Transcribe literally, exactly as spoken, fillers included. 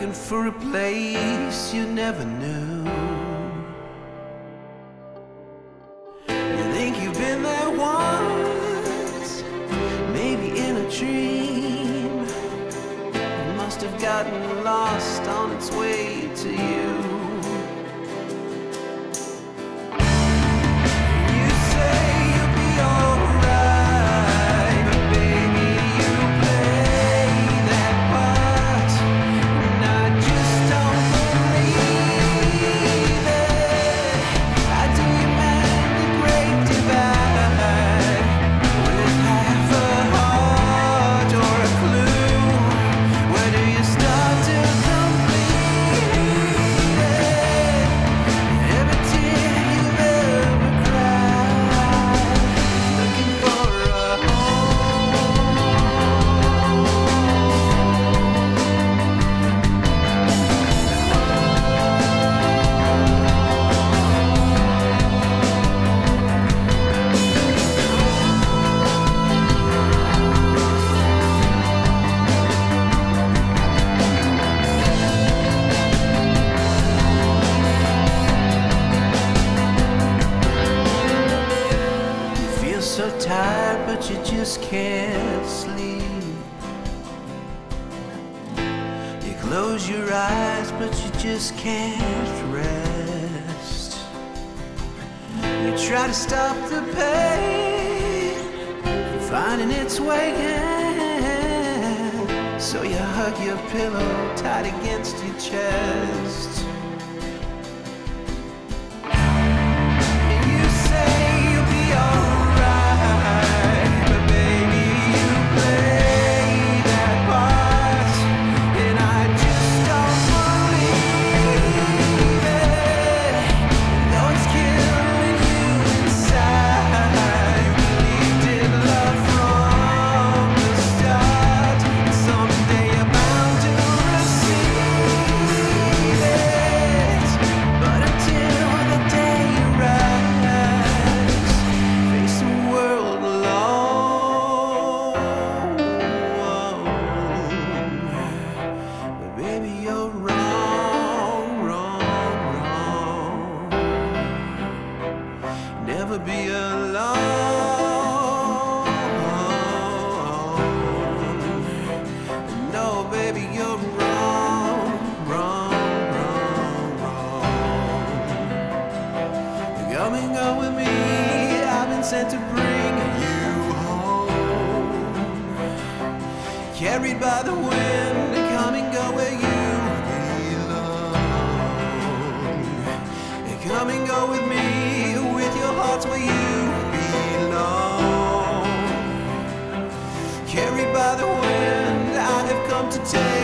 looking for a place you never knew. You think you've been there once, maybe in a dream. It must have gotten lost on its way to you. So tired, but you just can't sleep. You close your eyes, but you just can't rest. You try to stop the pain from finding its way in, so you hug your pillow tight against your chest. Never be alone. No, baby, you're wrong, wrong, wrong, wrong. Come and go with me. I've been sent to bring you home. Carried by the wind, come and go where you belong. Come and go with me. Hearts where you belong. Carried by the wind, I have come to take